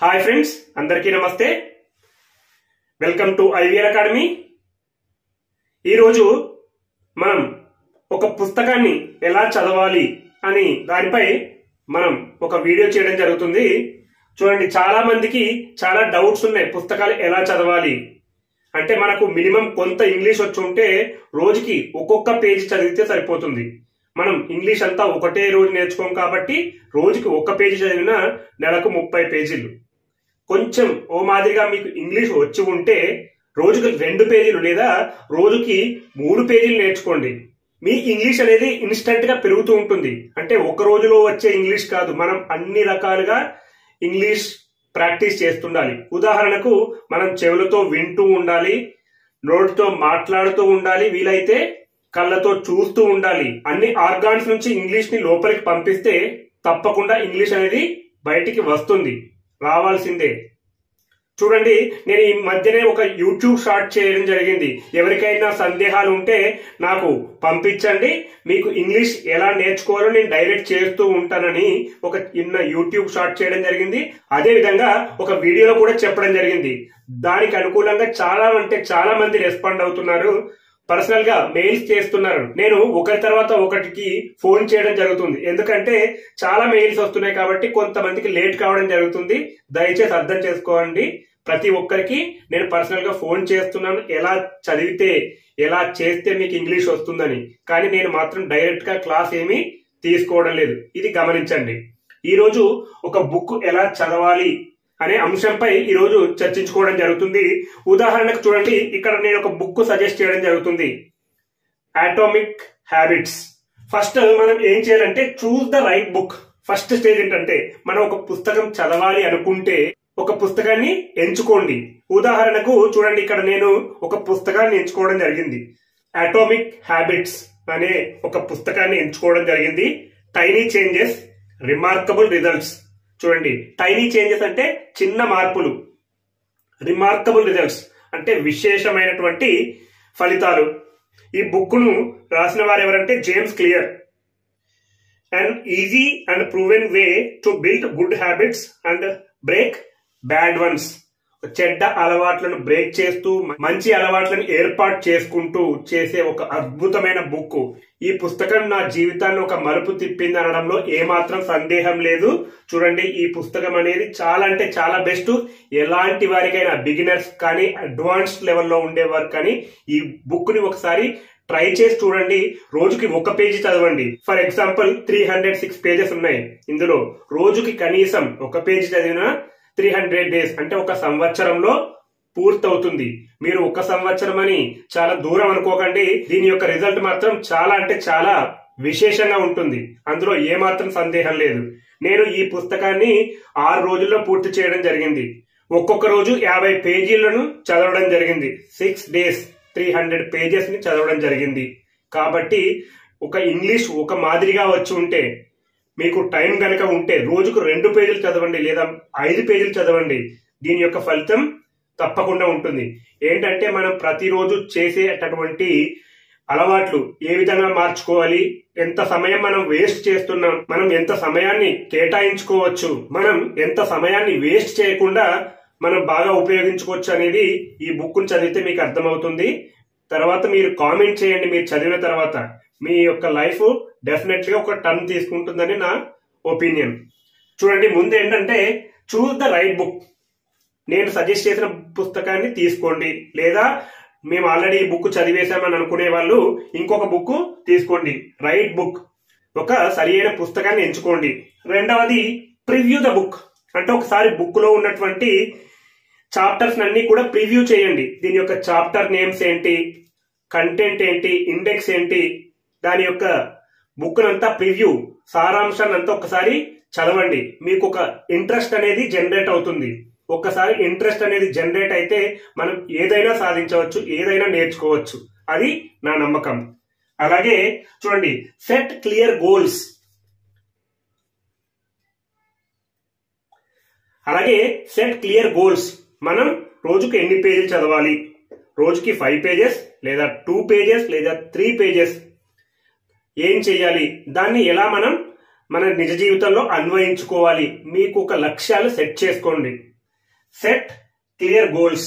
Hi friends, అందరికీ నమస్తే. Welcome to IVR academy. ఈరోజు మనం ఒక పుస్తకాన్ని ఎలా చదవాలి అని దానిపై మనం ఒక వీడియో చేయడం జరుగుతుంది. చూడండి, చాలా మందికి చాలా డౌట్స్ ఉన్నాయి. పుస్తకాలు ఎలా చదవాలి అంటే మనకు మినిమం కొంత ఇంగ్లీష్ వచ్చి ఉంటే రోజుకి ఒక్కొక్క పేజీ చదివితే సరిపోతుంది. మనం ఇంగ్లీష్ అంతా ఒకటే రోజు నేర్చుకోం కాబట్టి రోజుకి ఒక్క పేజీ చదివినా నెలకు 30 పేజీలు. కొంచెం ఓ మాదిరిగా మీకు ఇంగ్లీష్ వచ్చి ఉంటే రోజుకి 2 పేజీలు లేదా రోజుకి 3 పేజీలు నేర్చుకోండి. మీ ఇంగ్లీష్ అనేది ఇన్స్టెంట్ గా పెరుగుతూ ఉంటుంది. అంటే ఒక రోజులో వచ్చే ఇంగ్లీష్ కాదు, మనం అన్ని రకాలుగా ఇంగ్లీష్ ప్రాక్టీస్ చేస్తుండాలి. ఉదాహరణకు మనం చెవులతో వింటూ ఉండాలి, నోటితో మాట్లాడుతూ ఉండాలి, వీలైతే కళ్ళతో చూస్తూ ఉండాలి. అన్ని ఆర్గాన్స్ నుంచి ఇంగ్లీష్ ని లోపలికి పంపిస్తే తప్పకుండా ఇంగ్లీష్ అనేది బయటికి వస్తుంది, రావాల్సిందే. చూడండి, నేను ఈ మధ్యనే ఒక యూట్యూబ్ షార్ట్ చేయడం జరిగింది. ఎవరికైనా సందేహాలు ఉంటే నాకు పంపించండి, మీకు ఇంగ్లీష్ ఎలా నేర్చుకోవాలో నేను డైరెక్ట్ చేస్తూ ఉంటానని ఒక చిన్న యూట్యూబ్ షార్ట్ చేయడం జరిగింది. అదే విధంగా ఒక వీడియోలో కూడా చెప్పడం జరిగింది. దానికి అనుకూలంగా చాలా మంది రెస్పాండ్ అవుతున్నారు. పర్సనల్ గా మెయిల్స్ చేస్తున్నారు. నేను ఒకరి తర్వాత ఒకటికి ఫోన్ చేయడం జరుగుతుంది, ఎందుకంటే చాలా మెయిల్స్ వస్తున్నాయి కాబట్టి కొంతమందికి లేట్ కావడం జరుగుతుంది. దయచేసి అర్థం చేసుకోండి. ప్రతి ఒక్కరికి నేను పర్సనల్ గా ఫోన్ చేస్తున్నాను, ఎలా చదివితే ఎలా చేస్తే మీకు ఇంగ్లీష్ వస్తుందని. కానీ నేను మాత్రం డైరెక్ట్ గా క్లాస్ ఏమీ తీసుకోవడం లేదు, ఇది గమనించండి. ఈ రోజు ఒక బుక్ ఎలా చదవాలి అనే అంశంపై ఈ రోజు చర్చించుకోవడం జరుగుతుంది. ఉదాహరణకు చూడండి, ఇక్కడ నేను ఒక బుక్ సజెస్ట్ చేయడం జరుగుతుంది, అటామిక్ హ్యాబిట్స్. ఫస్ట్ మనం ఏం చేయాలంటే choose the right book. First stage ఏంటంటే మనం ఒక పుస్తకం చదవాలి అనుకుంటే ఒక పుస్తకాన్ని ఎంచుకోండి. ఉదాహరణకు చూడండి, ఇక్కడ నేను ఒక పుస్తకాన్ని ఎంచుకోవడం జరిగింది. అటామిక్ హ్యాబిట్స్ అనే ఒక పుస్తకాన్ని ఎంచుకోవడం జరిగింది. Tiny changes, remarkable results. చూడండి, టైనీ చేంజెస్ అంటే చిన్న మార్పులు, రిమార్కబుల్ రిజల్ట్స్ అంటే విశేషమైనటువంటి ఫలితాలు. ఈ బుక్ ను రాసిన వారు ఎవరంటే James Clear. And easy and proven way to build good habits and break bad ones. చెడ్డ అలవాట్లను బ్రేక్ చేస్తూ మంచి అలవాట్లను ఏర్పాటు చేసుకుంటూ చేసే ఒక అద్భుతమైన బుక్. ఈ పుస్తకం నా జీవితాన్ని ఒక మలుపు తిప్పింది అనడంలో ఏమాత్రం సందేహం లేదు. చూడండి, ఈ పుస్తకం అనేది చాలా అంటే చాలా బెస్ట్. ఎలాంటి వారికైనా, బిగినర్స్ కానీ అడ్వాన్స్డ్ లెవెల్లో ఉండేవారు కానీ ఈ బుక్ ని ఒకసారి ట్రై చేసి చూడండి. రోజుకి 1 పేజీ చదవండి. ఫర్ ఎగ్జాంపుల్ 306 పేజెస్ ఉన్నాయి. ఇందులో రోజుకి కనీసం 1 పేజీ చదివినా 300 డేస్ అంటే ఒక సంవత్సరంలో పూర్తవుతుంది. మీరు 1 సంవత్సరం అని చాలా దూరం అనుకోకండి. దీని యొక్క రిజల్ట్ మాత్రం చాలా అంటే చాలా విశేషంగా ఉంటుంది, అందులో ఏమాత్రం సందేహం లేదు. నేను ఈ పుస్తకాన్ని 6 రోజుల్లో పూర్తి చేయడం జరిగింది. ఒక్కొక్క రోజు 50 పేజీలను చదవడం జరిగింది. 6 డేస్ 300 పేజెస్ ని చదవడం జరిగింది. కాబట్టి ఒక ఇంగ్లీష్ ఒక మాదిరిగా వచ్చి ఉంటే, మీకు టైం గనక ఉంటే రోజుకు 2 పేజీలు చదవండి లేదా 5 పేజీలు చదవండి. దీని యొక్క ఫలితం తప్పకుండా ఉంటుంది. ఏంటంటే మనం ప్రతిరోజు చేసేటటువంటి అలవాట్లు ఏ విధంగా మార్చుకోవాలి, ఎంత సమయం మనం వేస్ట్ చేస్తున్నాం, మనం ఎంత సమయాన్ని కేటాయించుకోవచ్చు, మనం ఎంత సమయాన్ని వేస్ట్ చేయకుండా మనం బాగా ఉపయోగించుకోవచ్చు అనేది ఈ బుక్ ను చదివితే మీకు అర్థమవుతుంది. తర్వాత మీరు కామెంట్ చేయండి. మీరు చదివిన తర్వాత మీ యొక్క లైఫ్ డెఫినెట్ గా ఒక టర్న్ తీసుకుంటుందని నా ఒపీనియన్. చూడండి, ముందు ఏంటంటే చూస్ ద రైట్ బుక్. నేను సజెస్ట్ చేసిన పుస్తకాన్ని తీసుకోండి, లేదా మేము ఆల్రెడీ ఈ బుక్ చదివేశామని అనుకునే వాళ్ళు ఇంకొక బుక్ తీసుకోండి. రైట్ బుక్, ఒక సరి అయిన పుస్తకాన్ని ఎంచుకోండి. రెండవది ప్రివ్యూ ద బుక్. అంటే ఒకసారి బుక్ లో ఉన్నటువంటి చాప్టర్స్ అన్ని కూడా ప్రివ్యూ చేయండి. దీని యొక్క చాప్టర్ నేమ్స్ ఏంటి, కంటెంట్ ఏంటి, ఇండెక్స్ ఏంటి, దాని యొక్క బుక్ నంతా ప్రివ్యూ సారాంశాన్ని అంతా ఒకసారి చదవండి. మీకు ఒక ఇంట్రెస్ట్ అనేది జనరేట్ అవుతుంది. ఒక్కసారి ఇంట్రెస్ట్ అనేది జనరేట్ అయితే మనం ఏదైనా సాధించవచ్చు, ఏదైనా నేర్చుకోవచ్చు. అది నా నమ్మకం. అలాగే చూడండి, సెట్ క్లియర్ గోల్స్. మనం రోజుకు ఎన్ని పేజీలు చదవాలి? రోజుకి 5 పేజెస్ లేదా 2 పేజెస్ లేదా 3 పేజెస్. ఏం చేయాలి, దాన్ని ఎలా మనం మన నిజ జీవితంలో అన్వయించుకోవాలి. మీకు ఒక లక్ష్యాలు సెట్ చేసుకోండి. Set clear goals.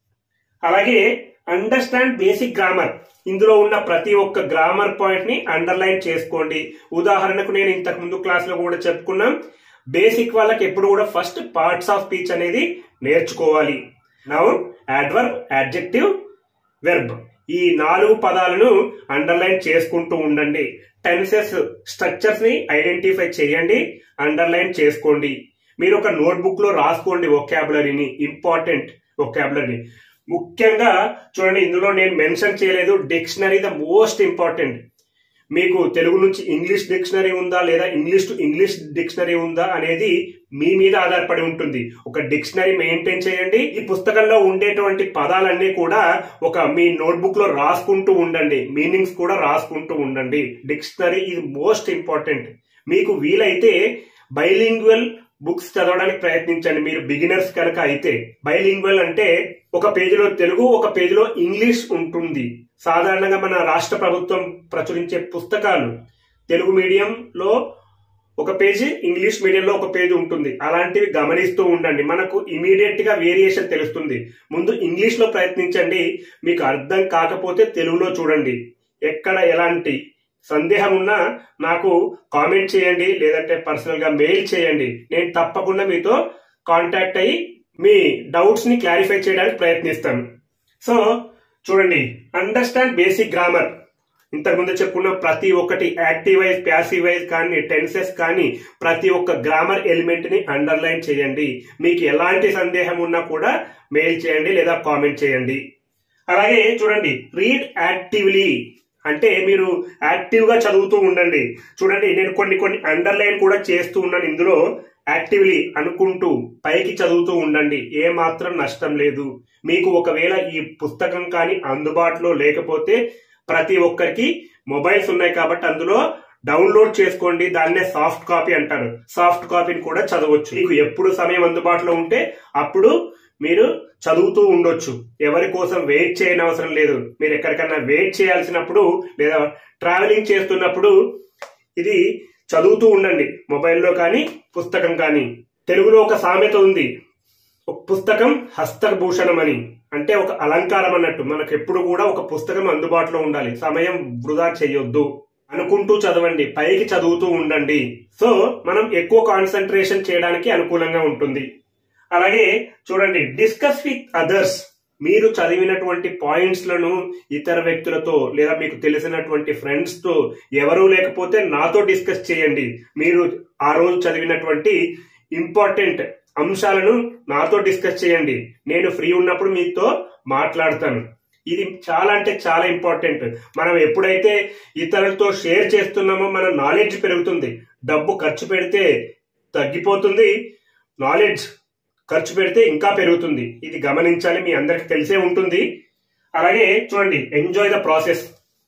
అలాగే అండర్స్టాండ్ బేసిక్ గ్రామర్. ఇందులో ఉన్న ప్రతి ఒక్క గ్రామర్ పాయింట్ ని అండర్లైన్ చేసుకోండి. ఉదాహరణకు నేను ఇంతకు ముందు క్లాస్ లో కూడా చెప్పుకున్నాం, బేసిక్ వాళ్ళకి ఎప్పుడు కూడా ఫస్ట్ పార్ట్స్ ఆఫ్ స్పీచ్ అనేది నేర్చుకోవాలి. నౌన్, యాడ్వర్బ్, యాడ్జెక్టివ్, వెర్బ్, ఈ 4 పదాలను అండర్లైన్ చేసుకుంటూ ఉండండి. టెన్సెస్ స్ట్రక్చర్స్ ని ఐడెంటిఫై చేయండి, అండర్లైన్ చేసుకోండి. మీరు ఒక నోట్బుక్ లో రాసుకోండి వొకాబులరీని, ఇంపార్టెంట్ వొకాబులరీ. ముఖ్యంగా చూడండి, ఇందులో నేను మెన్షన్ చేయలేదు, డిక్షనరీ ద మోస్ట్ ఇంపార్టెంట్. మీకు తెలుగు నుంచి ఇంగ్లీష్ డిక్షనరీ ఉందా లేదా ఇంగ్లీష్ టు ఇంగ్లీష్ డిక్షనరీ ఉందా అనేది మీ మీద ఆధారపడి ఉంటుంది. ఒక డిక్షనరీ మెయింటైన్ చేయండి. ఈ పుస్తకంలో ఉండేటువంటి పదాలన్నీ కూడా ఒక మీ నోట్బుక్ లో రాసుకుంటూ ఉండండి, మీనింగ్స్ కూడా రాసుకుంటూ ఉండండి. డిక్షనరీ ఇది మోస్ట్ ఇంపార్టెంట్. మీకు వీలైతే బైలింగ్వల్ బుక్స్ చదవడానికి ప్రయత్నించండి. మీరు బిగినర్స్ కనుక అయితే, బైలింగ్వల్ అంటే ఒక పేజీలో తెలుగు, ఒక పేజీలో ఇంగ్లీష్ ఉంటుంది. సాధారణంగా మన రాష్ట్ర ప్రభుత్వం ప్రచురించే పుస్తకాలు తెలుగు మీడియంలో ఒక పేజీ, ఇంగ్లీష్ మీడియంలో ఒక పేజీ ఉంటుంది. అలాంటివి గమనిస్తూ ఉండండి, మనకు ఇమీడియట్ గా వేరియేషన్ తెలుస్తుంది. ముందు ఇంగ్లీష్ లో ప్రయత్నించండి, మీకు అర్థం కాకపోతే తెలుగులో చూడండి. ఎక్కడ ఎలాంటి సందేహం ఉన్నా నాకు కామెంట్ చేయండి, లేదంటే పర్సనల్ గా మెయిల్ చేయండి. నేను తప్పకుండా మీతో కాంటాక్ట్ అయ్యి మీ డౌట్స్ ని క్లారిఫై చేయడానికి ప్రయత్నిస్తాను. సో చూడండి, అండర్స్టాండ్ బేసిక్ గ్రామర్. ఇంతకుముందు చెప్పుకున్న ప్రతి ఒక్కటి యాక్టివ్ వైజ్, ప్యాసివ్ వైజ్ కానీ, టెన్సెస్ కానీ, ప్రతి ఒక్క గ్రామర్ ఎలిమెంట్ ని అండర్లైన్ చేయండి. మీకు ఎలాంటి సందేహం ఉన్నా కూడా మెయిల్ చేయండి లేదా కామెంట్ చేయండి. అలాగే చూడండి, రీడ్ యాక్టివ్లీ అంటే మీరు యాక్టివ్ గా చదువుతూ ఉండండి. చూడండి, నేను కొన్ని అండర్లైన్ కూడా చేస్తూ ఉన్నాను. ఇందులో యాక్టివ్లీ అనుకుంటూ పైకి చదువుతూ ఉండండి, ఏ మాత్రం నష్టం లేదు. మీకు ఒకవేళ ఈ పుస్తకం కానీ అందుబాటులో లేకపోతే ప్రతి ఒక్కరికి మొబైల్స్ ఉన్నాయి కాబట్టి అందులో డౌన్లోడ్ చేసుకోండి. దాన్నే సాఫ్ట్ కాపీ అంటారు. సాఫ్ట్ కాపీని కూడా చదవచ్చు. మీకు ఎప్పుడు సమయం అందుబాటులో ఉంటే అప్పుడు మీరు చదువుతూ ఉండొచ్చు. ఎవరి కోసం వెయిట్ చేయని అవసరం లేదు. మీరు ఎక్కడికన్నా వెయిట్ చేయాల్సినప్పుడు లేదా ట్రావెలింగ్ చేస్తున్నప్పుడు ఇది చదువుతూ ఉండండి, మొబైల్లో కానీ పుస్తకం కానీ. తెలుగులో ఒక సామెత ఉంది, ఒక పుస్తకం హస్తభూషణం అని, అంటే ఒక అలంకారం అన్నట్టు. మనకు ఎప్పుడు కూడా ఒక పుస్తకం అందుబాటులో ఉండాలి, సమయం వృధా చేయొద్దు. అనుకుంటూ చదవండి, పైకి చదువుతూ ఉండండి. సో మనం ఎక్కువ కాన్సన్ట్రేషన్ చేయడానికి అనుకూలంగా ఉంటుంది. అలాగే చూడండి, డిస్కస్ విత్ అదర్స్. మీరు చదివినటువంటి పాయింట్స్ లను ఇతర వ్యక్తులతో లేదా మీకు తెలిసినటువంటి ఫ్రెండ్స్ తో, ఎవరూ లేకపోతే నాతో డిస్కస్ చేయండి. మీరు ఆ రోజు చదివినటువంటి ఇంపార్టెంట్ అంశాలను నాతో డిస్కస్ చేయండి. నేను ఫ్రీ ఉన్నప్పుడు మీతో మాట్లాడతాను. ఇది చాలా అంటే చాలా ఇంపార్టెంట్. మనం ఎప్పుడైతే ఇతరులతో షేర్ చేస్తున్నామో మన నాలెడ్జ్ పెరుగుతుంది. డబ్బు ఖర్చు పెడితే తగ్గిపోతుంది, నాలెడ్జ్ ఖర్చు పెడితే ఇంకా పెరుగుతుంది. ఇది గమనించాలి, మీ అందరికి తెలిసే ఉంటుంది. అలాగే చూడండి, ఎంజాయ్ ద ప్రాసెస్.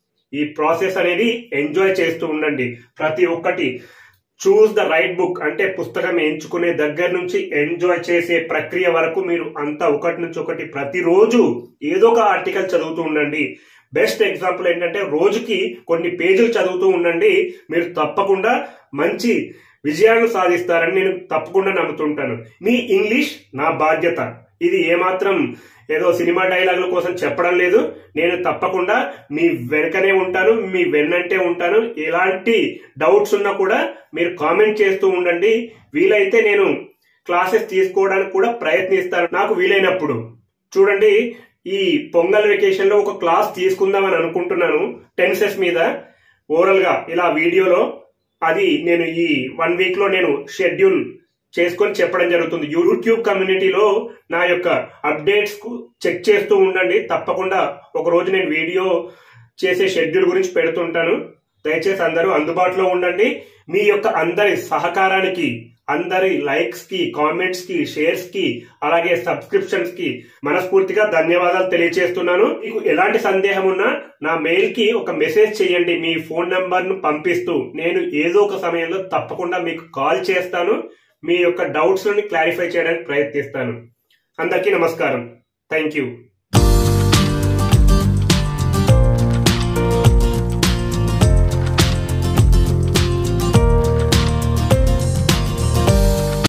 ఈ ప్రాసెస్ అనేది ఎంజాయ్ చేస్తూ ఉండండి. ప్రతి ఒక్కటి చూస్ ద రైట్ బుక్ అంటే పుస్తకం ఎంచుకునే దగ్గర నుంచి ఎంజాయ్ చేసే ప్రక్రియ వరకు మీరు అంతా ఒకటి నుంచి ఒకటి ప్రతిరోజు ఏదో ఒక ఆర్టికల్ చదువుతూ ఉండండి. బెస్ట్ ఎగ్జాంపుల్ ఏంటంటే రోజుకి కొన్ని పేజీలు చదువుతూ ఉండండి. మీరు తప్పకుండా మంచి విజయాలను సాధిస్తారని నేను తప్పకుండా నమ్ముతుంటాను. మీ ఇంగ్లీష్ నా బాధ్యత. ఇది ఏమాత్రం ఏదో సినిమా డైలాగుల కోసం చెప్పడం లేదు. నేను తప్పకుండా మీ వెనకనే ఉంటాను, మీ వెన్నంటే ఉంటాను. ఎలాంటి డౌట్స్ ఉన్నా కూడా మీరు కామెంట్ చేస్తూ ఉండండి. వీలైతే నేను క్లాసెస్ తీసుకోవడానికి కూడా ప్రయత్నిస్తాను నాకు వీలైనప్పుడు. చూడండి, ఈ పొంగల్ వెకేషన్ లో ఒక క్లాస్ తీసుకుందామని అనుకుంటున్నాను టెన్సెస్ మీద, ఓరల్ గా ఇలా వీడియోలో. అది నేను ఈ 1 వీక్ లో నేను షెడ్యూల్ చేసుకొని చెప్పడం జరుగుతుంది. యూట్యూబ్ కమ్యూనిటీలో నా యొక్క అప్డేట్స్ కు చెక్ చేస్తూ ఉండండి. తప్పకుండా ఒక రోజు నేను వీడియో చేసే షెడ్యూల్ గురించి పెడుతుంటాను. దయచేసి అందరూ అందుబాటులో ఉండండి. మీ యొక్క అందరి సహకారానికి, అందరి లైక్స్ కి, కామెంట్స్ కి, షేర్స్ కి, అలాగే సబ్స్క్రిప్షన్స్ కి మనస్ఫూర్తిగా ధన్యవాదాలు తెలియజేస్తున్నాను. మీకు ఎలాంటి సందేహం ఉన్నా నా మెయిల్ కి ఒక మెసేజ్ చేయండి, మీ ఫోన్ నంబర్ ను పంపిస్తూ. నేను ఏదో ఒక సమయంలో తప్పకుండా మీకు కాల్ చేస్తాను. మీ యొక్క డౌట్స్ ని క్లారిఫై చేయడానికి ప్రయత్నిస్తాను. అందరికీ నమస్కారం. Thank you.